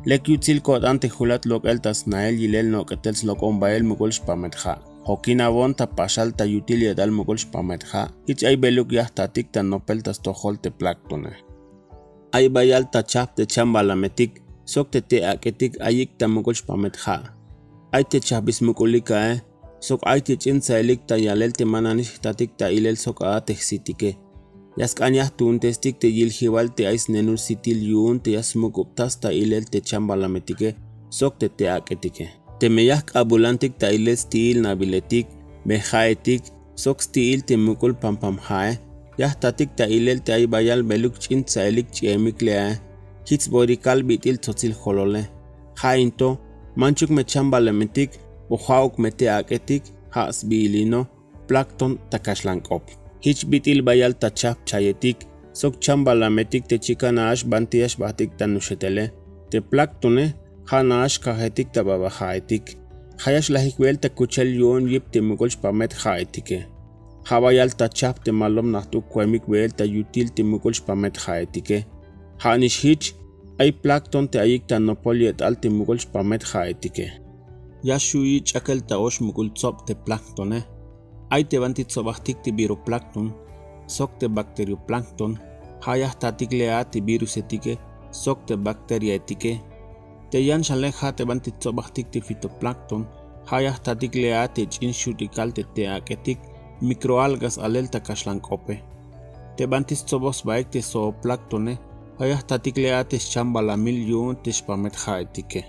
Lekyutzil kodante julat lok eltas nael yilel no ketels lokon bael mugol spametja. Hokina bonta pasal ta yutilia dal mugol spametja. Ich ay beluk yahtatik ta nopeltas tojolte plaktone. Ay bayal ta chap te chambalametik. Sok te aketik ayik ta mugol spametja. Ay te chabis mugolika sok ay te chinsaelik ta yalel te mananish tatik ta ilel sok aatexitike. Yaskanyah tuntestik te yiljiwal te ais nenur sitil yun te yasmukuptas ta ilel te chambalametike sok te aketike. Te meyahk abulantik ta ilel stil nabiletik, bejaetik, sok stil te mukul pampamhae, yahtatik ta ilel te ay bayal beluk chintsaelik chiemik lea, hits borikal bitil tzotzil holole. Hainto, manchuk me chambalametik, uhauk me te aketik, haas bilino, plankton takashlankop. Hich bitil bayal ta chap chayetik, sok chambalametik te chikanaash bantiash batik tanushetele, te plaktone, hanaash kajetik ta babajaetik. Hayash lahikwel ta kuchel yon yip te mugolsh pamet jaetike. Habayal ta chap te malom nahtu kwemik wel ta yutil te mugolsh pamet jaetike. Hanish hich, ay plakton te ayik ta nopoliet al te mugolsh pamet jaetike. Yashui chakel ta osh mugul tsop te plaktone. Ay te bantitsobahtik te biroplankton, sok te bacterioplankton, hayah tatik lea te virusetike, sok te bacteriaetike. Te yan shaleja te bantitsobahtik te fitoplankton, hayah tatik lea te chinshutikal te aketik, microalgas alel ta kashlankope. Te bantitsobos baek te zooplanktone, hayah tatik lea te chambalamil yun te spamet jaetike.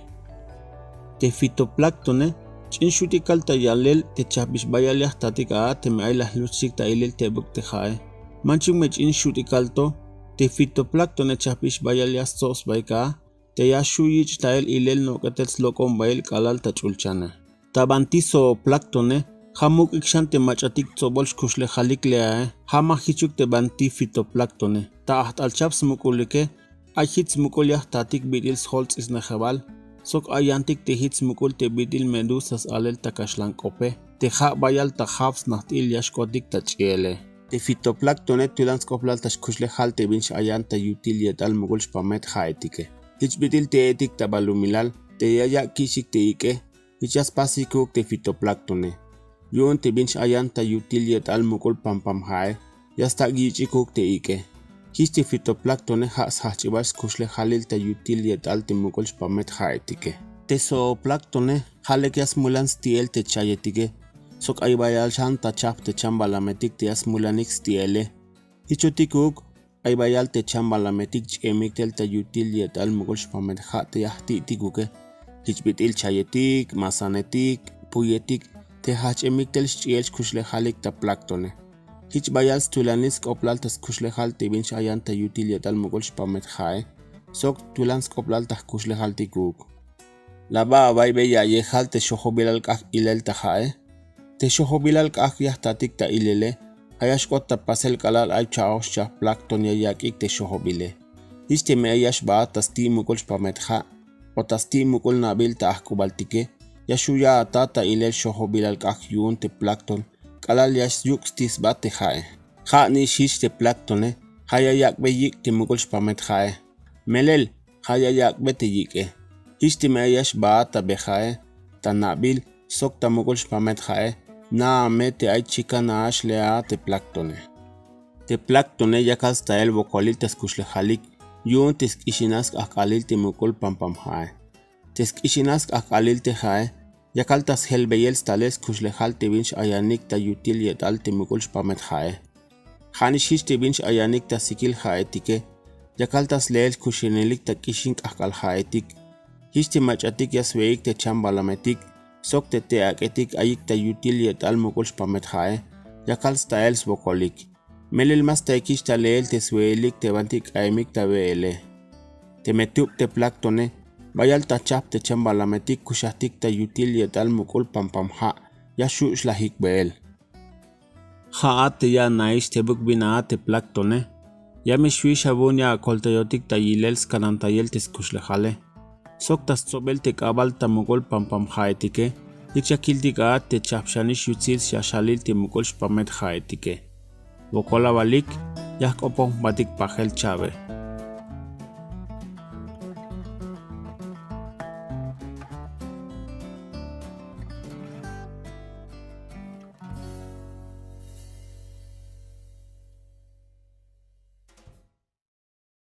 Te fitoplankton chinshutikal ta yalel te chabish bayal yahtatik te me aylah luchik ta ilel te buk te jae. Manchuk me chinshutikal to te fitoplankton chabish bayal yastos baika te yashuyich ta el ilel no ketels lokon bayel kalal ta chulchana. Ta bantiso plaktone hamuk ikshan te machatik tsobolsh kushle jalik lea hama hichuk te banti fitoplaktone. Ta aht al chaps mukulike ay hits mukul yahtatik bidils holz isnejabal. Sok ayantik te hits mukul te bidil medusas alel ta kashlankope, te ja bayal ta jabs nahtil yashkotik ta chiele. Te fitoplaktone tulanskoplal ta shkushle hal te binch ayan ta yutil yetal mukul shpamet jaetike. Hich bidil te etik ta balumilal, te yaya kishik te ike, hichas pasikuk te fitoplaktone. Yun te binch ayan ta yutil yetal mukul pampam jae, yasta gichikuk te ike. Histi fitoplaktone has hachibas kushle halil ta yutil yetal te mukol spamet jaetike. Te zooplaktone halek yas mulan stiel te chayetike. Sok ay bayal shan ta chap te chambalametik te yas mulanik stiele. Hichotikuk ay bayal te chambalametik chemik tel ta yutil yetal mukol spamet jate yahtitikuke. Hichbitil chayetik, masanetik, puyetik te hachemik tel chiel kushle halik ta plaktone. Hich bayal stulanis koplal tas kushlehal te binch ayan ta yutil yetal mugol spamet jae, sok tulans koplal tas kushlehal tikuk. La ba bay beya yehal te shohobilal kak ilel ta jae, te shohobilal kak yahtatik ta ilele, ayashkot ta pasel kalal ay chaos cha plankton yayakik te shohobile. Hich te me ayash ba tas ti mugol spamet ja, o tas ti mugol nabil ta ahkubaltike, yashuya ata ta ilel shohobilal kak yun te plankton, kalal yash yukstis bate jae. Ja ni shish te plaktone, haya yak be yik te mugol spamet jae. Melel, haya yak be te yike. Hish te me yash ba ta be jae, ta nabil, sok ta mugol spamet jae, na me te ay chika na ash lea te plaktone. Te plaktone yakas ta el bokolil te skushle jalik, yun te skishinask akalil te mugol pampam jae. Te skishinask akalil te jae, yakaltas helbeyel stales kushlehal te binch ayanik ta yutil yetal te mugol spamet jae. Hanishish te binch ayanik ta sikil jaetike, yakaltas leel kushinelik ta kishink akal jaetik. Hish te machatik yasweik te chambalametik, sok te aketik ayik ta yutil yetal mugol spamet jae, yakals ta els bokolik. Melil mas ta ikish ta leel te sweelik te bantik aimik ta beele. Te metup te plaktone, bayal ta chap te chambalametik kushahtik ta yutil yetal mukul pampam ha, yashu shlahik beel. Ha te ya naish te buk bina te plaktone, ya me shui shabun ya koltayotik ta yilel skanantayel te skushlehale. Sok ta sobel te kabal ta mukul pampam haetike, yikshakiltik te chapshanish yutzil shashalil te mukul spamet haetike. Bokola balik, yak opong batik pahel chave.